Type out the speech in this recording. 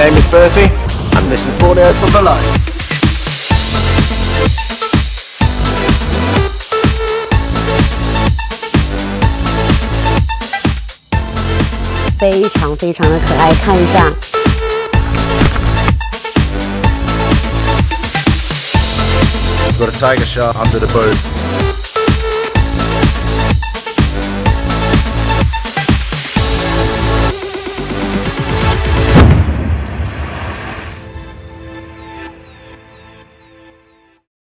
name is Bertie, and this is Borneo from below. 非常非常的可爱，看一下。 Got a tiger shark under the boat.